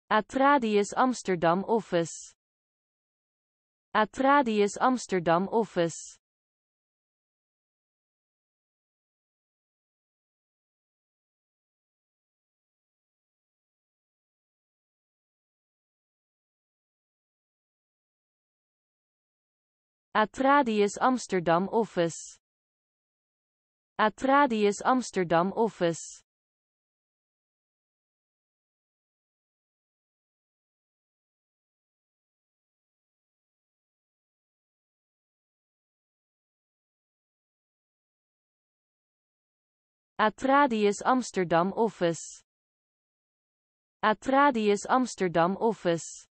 Atradius Amsterdam office. Atradius Amsterdam office. Atradius Amsterdam office. Atradius Amsterdam office. Atradius Amsterdam office. Atradius Amsterdam office.